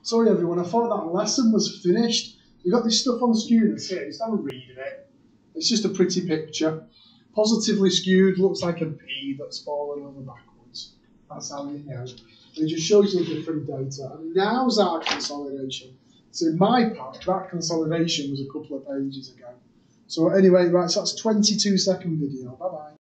Sorry everyone, I thought that lesson was finished. We've got this stuff on students here, just have a read of it. It's just a pretty picture. Positively skewed, looks like a pea that's fallen over backwards. That's how you know. It just shows you different data. And now's our consolidation. So in my part, that consolidation was a couple of pages ago. So anyway, right, so that's a 22-second video. Bye-bye.